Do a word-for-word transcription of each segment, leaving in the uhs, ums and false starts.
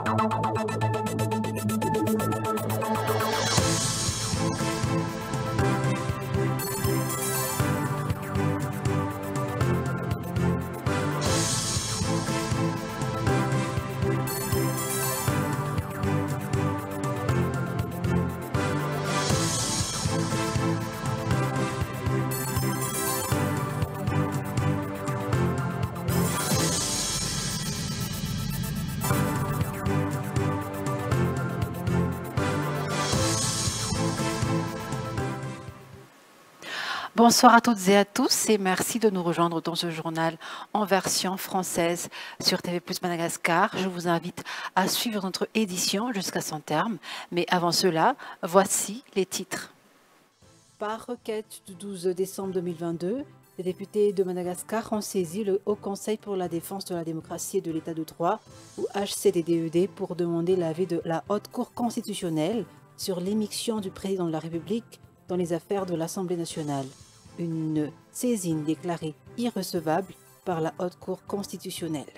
Bonsoir à toutes et à tous et merci de nous rejoindre dans ce journal en version française sur T V plus Madagascar. Je vous invite à suivre notre édition jusqu'à son terme. Mais avant cela, voici les titres. Par requête du douze décembre deux mille vingt-deux, les députés de Madagascar ont saisi le Haut Conseil pour la défense de la démocratie et de l'état de droit, ou H C D D E D, pour demander l'avis de la Haute Cour constitutionnelle sur l'émission du président de la République dans les affaires de l'Assemblée nationale. Une saisine déclarée irrecevable par la Haute Cour constitutionnelle.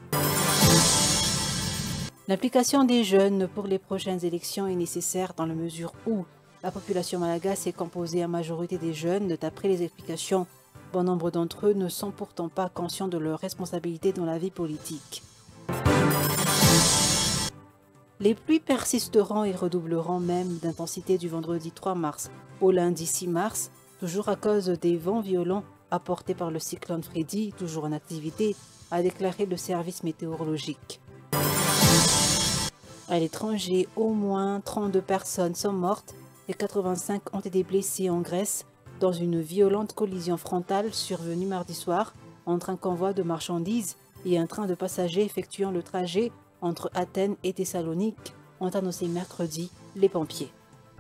L'implication des jeunes pour les prochaines élections est nécessaire dans la mesure où la population malagasy est composée en majorité des jeunes. D'après les explications, bon nombre d'entre eux ne sont pourtant pas conscients de leurs responsabilités dans la vie politique. Les pluies persisteront et redoubleront même d'intensité du vendredi trois mars au lundi six mars, toujours à cause des vents violents apportés par le cyclone Freddy, toujours en activité, a déclaré le service météorologique. À l'étranger, au moins trente-deux personnes sont mortes et quatre-vingt-cinq ont été blessées en Grèce dans une violente collision frontale survenue mardi soir entre un convoi de marchandises et un train de passagers effectuant le trajet entre Athènes et Thessalonique, ont annoncé mercredi les pompiers.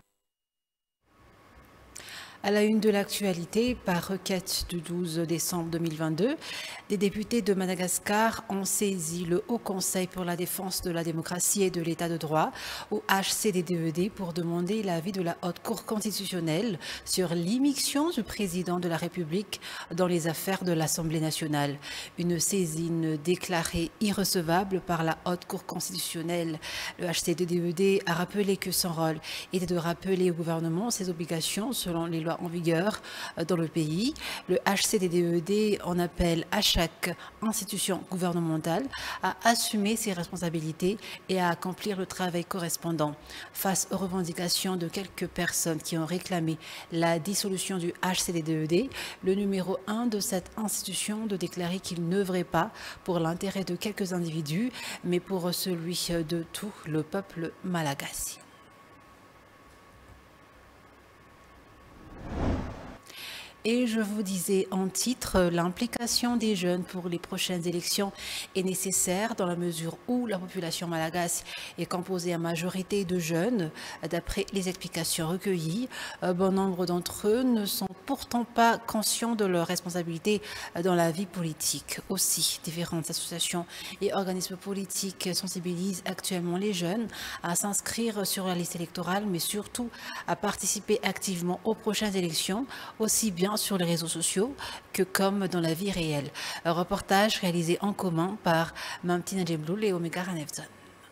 À la une de l'actualité, par requête du douze décembre deux mille vingt-deux, des députés de Madagascar ont saisi le Haut Conseil pour la défense de la démocratie et de l'état de droit, ou H C D D E D, pour demander l'avis de la Haute Cour constitutionnelle sur l'immixtion du président de la République dans les affaires de l'Assemblée nationale. Une saisine déclarée irrecevable par la Haute Cour constitutionnelle. Le H C D D E D a rappelé que son rôle était de rappeler au gouvernement ses obligations selon les lois en vigueur dans le pays. Le H C D D E D en appelle à chaque institution gouvernementale à assumer ses responsabilités et à accomplir le travail correspondant. Face aux revendications de quelques personnes qui ont réclamé la dissolution du H C D D E D, le numéro un de cette institution de déclarer qu'il n'œuvrait pas pour l'intérêt de quelques individus, mais pour celui de tout le peuple malagasy. Et je vous disais en titre, l'implication des jeunes pour les prochaines élections est nécessaire dans la mesure où la population malagasy est composée en majorité de jeunes. D'après les explications recueillies, bon nombre d'entre eux ne sont pourtant pas conscients de leurs responsabilités dans la vie politique. Aussi, différentes associations et organismes politiques sensibilisent actuellement les jeunes à s'inscrire sur la liste électorale, mais surtout à participer activement aux prochaines élections, aussi bien sur les réseaux sociaux que comme dans la vie réelle. Un reportage réalisé en commun par Mamtina Djemloul et Omega Ranevzon.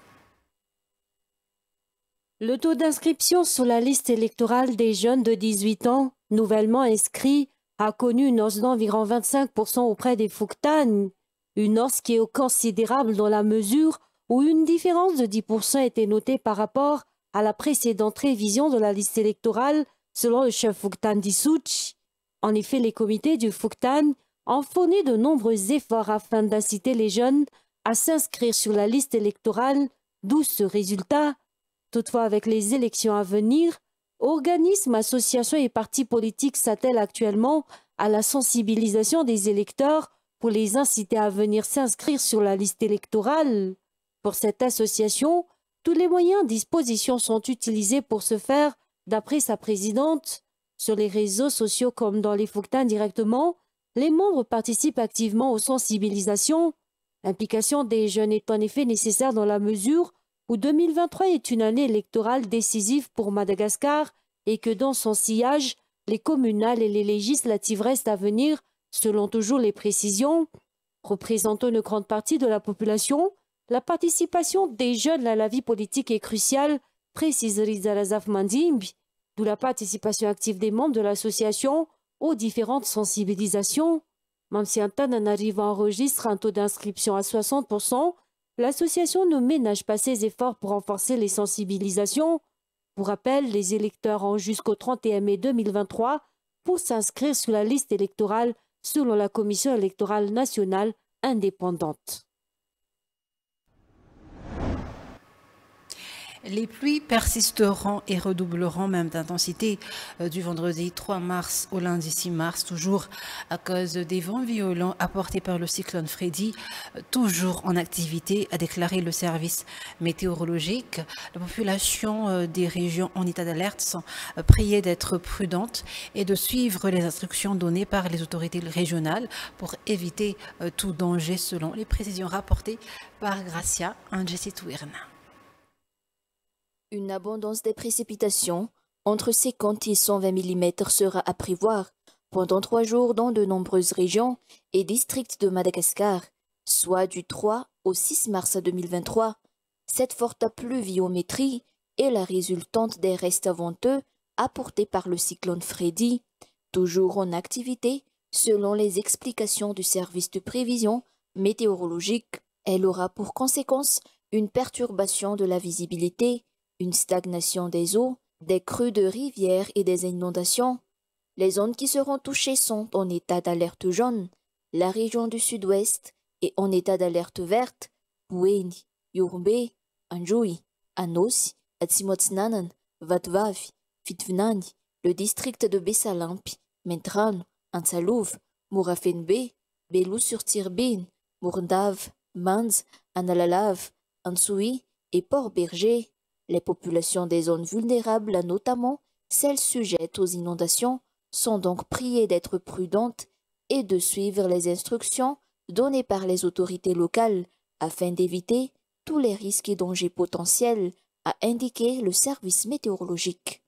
Le taux d'inscription sur la liste électorale des jeunes de dix-huit ans nouvellement inscrits a connu une hausse d'environ vingt-cinq pour cent auprès des Fouktan, une hausse qui est considérable dans la mesure où une différence de dix pour cent était notée par rapport à la précédente révision de la liste électorale selon le chef Fouktan Dissouch. En effet, les comités du Fouktan ont fourni de nombreux efforts afin d'inciter les jeunes à s'inscrire sur la liste électorale, d'où ce résultat. Toutefois, avec les élections à venir, organismes, associations et partis politiques s'attellent actuellement à la sensibilisation des électeurs pour les inciter à venir s'inscrire sur la liste électorale. Pour cette association, tous les moyens à disposition sont utilisés pour ce faire, d'après sa présidente. Sur les réseaux sociaux comme dans les Fouktan directement, les membres participent activement aux sensibilisations. L'implication des jeunes est en effet nécessaire dans la mesure où deux mille vingt-trois est une année électorale décisive pour Madagascar et que dans son sillage, les communales et les législatives restent à venir, selon toujours les précisions. Représentant une grande partie de la population, La participation des jeunes à la vie politique est cruciale, précise Riza Razaf Mandimbi, d'où la participation active des membres de l'association aux différentes sensibilisations. Même si Antananarivo enregistre un taux d'inscription à soixante pour cent, l'association ne ménage pas ses efforts pour renforcer les sensibilisations. Pour rappel, les électeurs ont jusqu'au trente et un mai deux mille vingt-trois pour s'inscrire sur la liste électorale selon la Commission électorale nationale indépendante. Les pluies persisteront et redoubleront même d'intensité du vendredi trois mars au lundi six mars, toujours à cause des vents violents apportés par le cyclone Freddy, toujours en activité, a déclaré le service météorologique. La population des régions en état d'alerte sont priées d'être prudentes et de suivre les instructions données par les autorités régionales pour éviter tout danger, selon les précisions rapportées par Gracia Angesituirna. Une abondance des précipitations, entre cinquante et cent vingt millimètres, sera à prévoir pendant trois jours dans de nombreuses régions et districts de Madagascar, soit du trois au six mars deux mille vingt-trois. Cette forte pluviométrie est la résultante des restes venteux apportés par le cyclone Freddy, toujours en activité selon les explications du service de prévision météorologique. Elle aura pour conséquence une perturbation de la visibilité, une stagnation des eaux, des crues de rivières et des inondations. Les zones qui seront touchées sont en état d'alerte jaune, la région du sud-ouest est en état d'alerte verte, Bouéni, Yourbe, Anjoui, Anos, Atsimotsnanan, Vatvavi, Fitvnani, le district de Bessalampi, Mentrano, Ansalouv, Mourafenbe, Belou-sur-Tirbine, Mourdav, Manz, Analalav, Ansoui et Port-Berger. Les populations des zones vulnérables, notamment celles sujettes aux inondations, sont donc priées d'être prudentes et de suivre les instructions données par les autorités locales afin d'éviter tous les risques et dangers potentiels, a indiqué le service météorologique.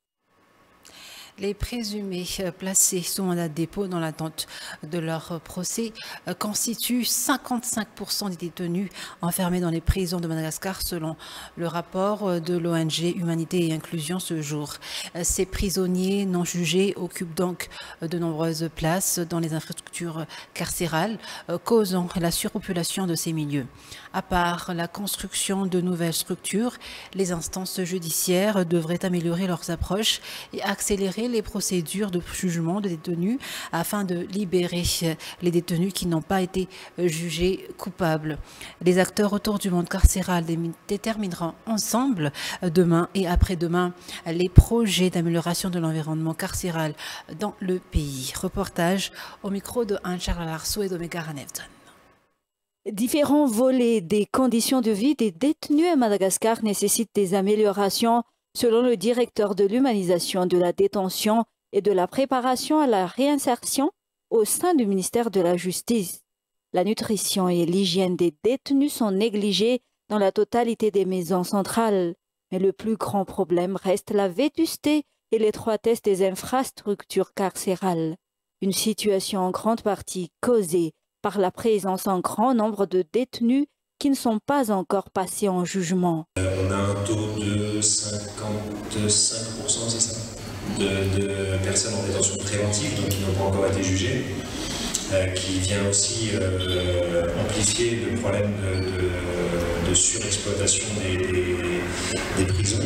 Les présumés placés sous mandat de dépôt dans l'attente de leur procès constituent cinquante-cinq pour cent des détenus enfermés dans les prisons de Madagascar, selon le rapport de l'O N G Humanité et Inclusion ce jour. Ces prisonniers non jugés occupent donc de nombreuses places dans les infrastructures carcérales, causant la surpopulation de ces milieux. À part la construction de nouvelles structures, les instances judiciaires devraient améliorer leurs approches et accélérer les procédures de jugement de détenus afin de libérer les détenus qui n'ont pas été jugés coupables. Les acteurs autour du monde carcéral détermineront ensemble demain et après-demain les projets d'amélioration de l'environnement carcéral dans le pays. Reportage au micro de Anne-Charles Larceau et d'Omega Ranevton. Différents volets des conditions de vie des détenus à Madagascar nécessitent des améliorations, selon le directeur de l'humanisation de la détention et de la préparation à la réinsertion au sein du ministère de la Justice. La nutrition et l'hygiène des détenus sont négligées dans la totalité des maisons centrales. Mais le plus grand problème reste la vétusté et l'étroitesse des infrastructures carcérales. Une situation en grande partie causée par la présence en grand nombre de détenus qui ne sont pas encore passés en jugement. Euh, on a un taux de cinquante-cinq pour cent, c'est ça, de, de personnes en détention préventive, donc qui n'ont pas encore été jugées, euh, qui vient aussi euh, amplifier le problème de, de, de surexploitation des, des, des prisons.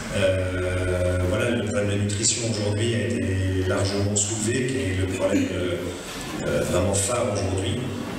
Euh, voilà, le problème de la nutrition aujourd'hui a été largement soulevé, qui est le problème euh, euh, vraiment phare aujourd'hui.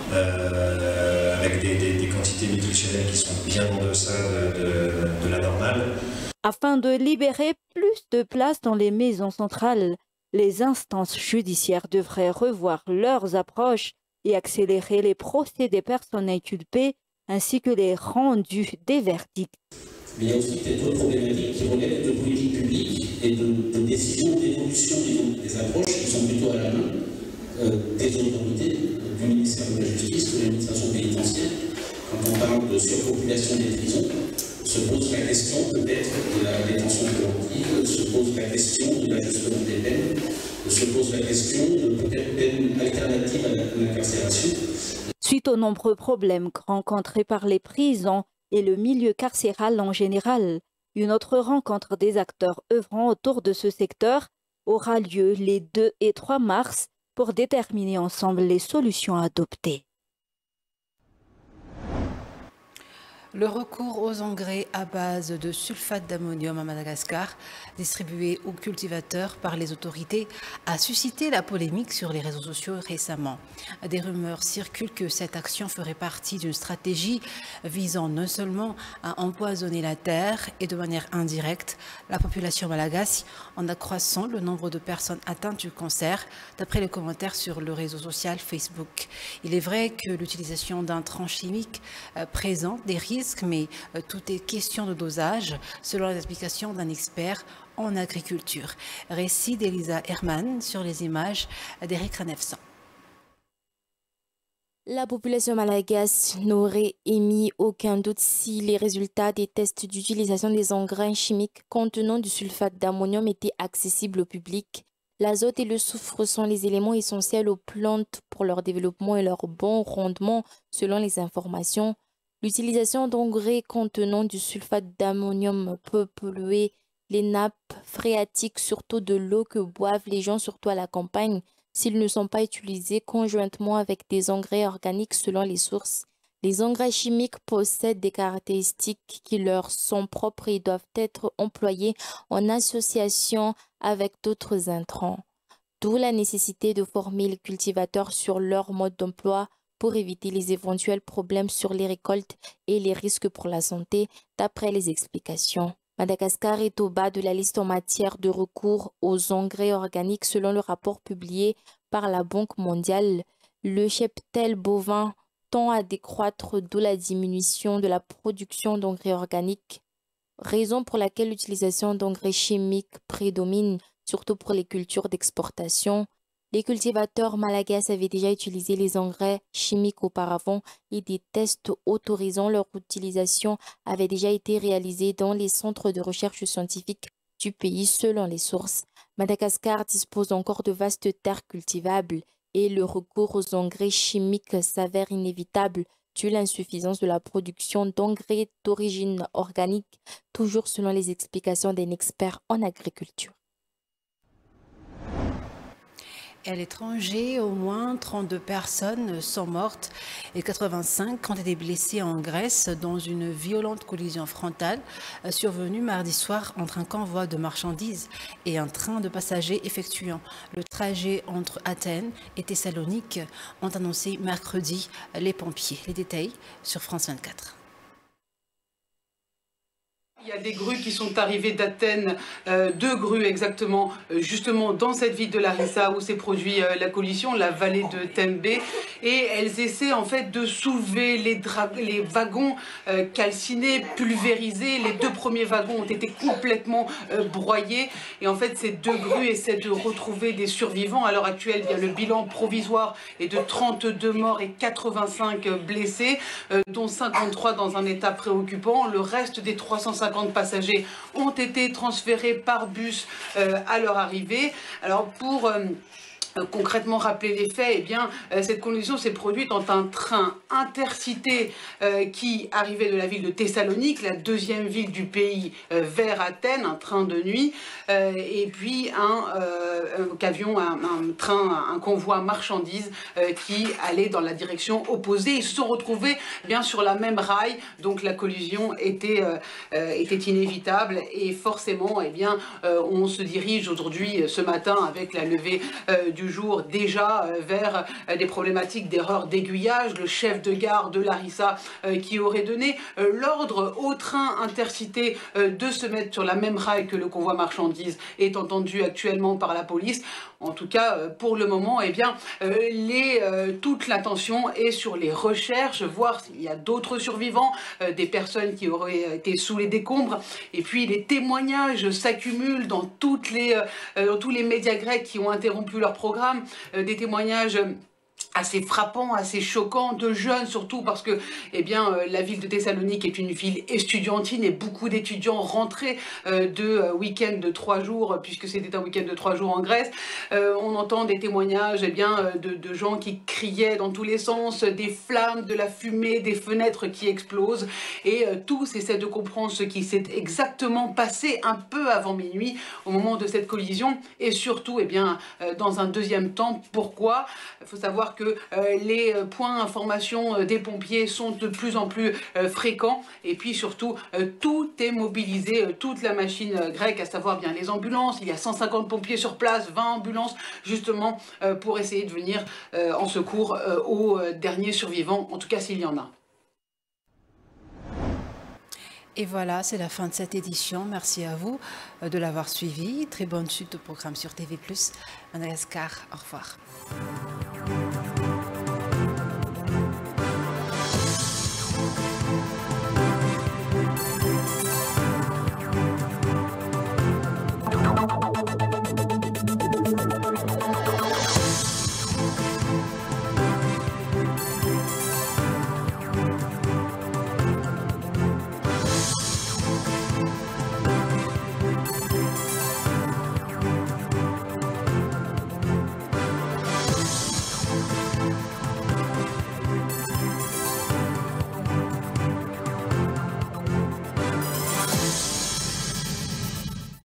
Euh, avec des, des, des quantités nutritionnelles qui sont bien en deçà de, de, de la normale. Afin de libérer plus de place dans les maisons centrales, les instances judiciaires devraient revoir leurs approches et accélérer les procès des personnes inculpées ainsi que les rendus des verdicts. Mais il y a aussi peut-être d'autres problématiques qui relèvent de politiques publiques et de, de décisions d'évolution des, des approches qui sont plutôt à la main euh, des autorités du ministère de la Justice, de l'administration pénitentiaire. Quand on parle de surpopulation des prisons, se pose la question peut-être de la détention préventive, se pose la question de l'ajustement des peines, se pose la question de peut-être peine alternative à l'incarcération. Suite aux nombreux problèmes rencontrés par les prisons et le milieu carcéral en général, une autre rencontre des acteurs œuvrant autour de ce secteur aura lieu les deux et trois mars pour déterminer ensemble les solutions à adopter. Le recours aux engrais à base de sulfate d'ammonium à Madagascar, distribués aux cultivateurs par les autorités, a suscité la polémique sur les réseaux sociaux récemment. Des rumeurs circulent que cette action ferait partie d'une stratégie visant non seulement à empoisonner la terre et de manière indirecte la population malagasy en accroissant le nombre de personnes atteintes du cancer, d'après les commentaires sur le réseau social Facebook. Il est vrai que l'utilisation d'intrants chimiques euh, présente des risques, mais euh, tout est question de dosage, selon l'explication d'un expert en agriculture. Récit d'Elisa Herman sur les images d'Eric Ranefsan. La population malagasy n'aurait émis aucun doute si les résultats des tests d'utilisation des engrais chimiques contenant du sulfate d'ammonium étaient accessibles au public. L'azote et le soufre sont les éléments essentiels aux plantes pour leur développement et leur bon rendement, selon les informations. L'utilisation d'engrais contenant du sulfate d'ammonium peut polluer les nappes phréatiques, surtout de l'eau que boivent les gens, surtout à la campagne, s'ils ne sont pas utilisés conjointement avec des engrais organiques selon les sources. Les engrais chimiques possèdent des caractéristiques qui leur sont propres et doivent être employés en association avec d'autres intrants. D'où la nécessité de former les cultivateurs sur leur mode d'emploi pour éviter les éventuels problèmes sur les récoltes et les risques pour la santé, d'après les explications. Madagascar est au bas de la liste en matière de recours aux engrais organiques selon le rapport publié par la Banque mondiale. Le cheptel bovin tend à décroître, d'où la diminution de la production d'engrais organiques, raison pour laquelle l'utilisation d'engrais chimiques prédomine, surtout pour les cultures d'exportation. Les cultivateurs malagasy avaient déjà utilisé les engrais chimiques auparavant et des tests autorisant leur utilisation avaient déjà été réalisés dans les centres de recherche scientifique du pays selon les sources. Madagascar dispose encore de vastes terres cultivables et le recours aux engrais chimiques s'avère inévitable dû à l'insuffisance de la production d'engrais d'origine organique, toujours selon les explications d'un expert en agriculture. À l'étranger, au moins trente-deux personnes sont mortes et quatre-vingt-cinq ont été blessées en Grèce dans une violente collision frontale survenue mardi soir entre un convoi de marchandises et un train de passagers effectuant le trajet entre Athènes et Thessalonique, ont annoncé mercredi les pompiers. Les détails sur France vingt-quatre. Il y a des grues qui sont arrivées d'Athènes, euh, deux grues exactement, euh, justement dans cette ville de Larissa où s'est produit euh, la collision, la vallée de Tembé, et elles essaient en fait de soulever les, les wagons euh, calcinés, pulvérisés. Les deux premiers wagons ont été complètement euh, broyés, et en fait ces deux grues essaient de retrouver des survivants. À l'heure actuelle, bien, le bilan provisoire est de trente-deux morts et quatre-vingt-cinq blessés, euh, dont cinquante-trois dans un état préoccupant. Le reste des trois cent cinquante passagers ont été transférés par bus euh, à leur arrivée. Alors pour euh, concrètement rappeler les faits, eh bien, euh, cette collision s'est produite dans un train intercité euh, qui arrivait de la ville de Thessalonique, la deuxième ville du pays, euh, vers Athènes, un train de nuit, euh, et puis un, euh, un camion, un, un train, un convoi marchandises euh, qui allait dans la direction opposée. Ils se sont retrouvés bien sur la même rail, donc la collision était, euh, euh, était inévitable et forcément, eh bien, euh, on se dirige aujourd'hui, ce matin, avec la levée euh, du jour déjà euh, vers euh, des problématiques d'erreur d'aiguillage. Le chef de gare de Larissa euh, qui aurait donné euh, l'ordre au train intercité euh, de se mettre sur la même rail que le convoi marchandises est entendu actuellement par la police. En tout cas, euh, pour le moment, eh bien, euh, les, euh, toute l'attention est sur les recherches, voir s'il y a d'autres survivants, euh, des personnes qui auraient été sous les décombres. Et puis les témoignages s'accumulent dans, toutes les, euh, dans tous les médias grecs qui ont interrompu leur programme, euh, des témoignages assez frappant, assez choquant, de jeunes surtout parce que eh bien, euh, la ville de Thessalonique est une ville estudiantine et beaucoup d'étudiants rentraient euh, de euh, week-end de trois jours, puisque c'était un week-end de trois jours en Grèce. Euh, on entend des témoignages eh bien, euh, de, de gens qui criaient dans tous les sens, des flammes, de la fumée, des fenêtres qui explosent et euh, tous essaient de comprendre ce qui s'est exactement passé un peu avant minuit au moment de cette collision et surtout eh bien, euh, dans un deuxième temps, pourquoi? Il faut savoir que que euh, les points d'information euh, des pompiers sont de plus en plus euh, fréquents et puis surtout euh, tout est mobilisé, euh, toute la machine euh, grecque, à savoir bien les ambulances. Il y a cent cinquante pompiers sur place, vingt ambulances justement euh, pour essayer de venir euh, en secours euh, aux euh, derniers survivants, en tout cas s'il y en a. Et voilà, c'est la fin de cette édition. Merci à vous de l'avoir suivi. Très bonne suite de programme sur T V plus. Madagascar, au revoir.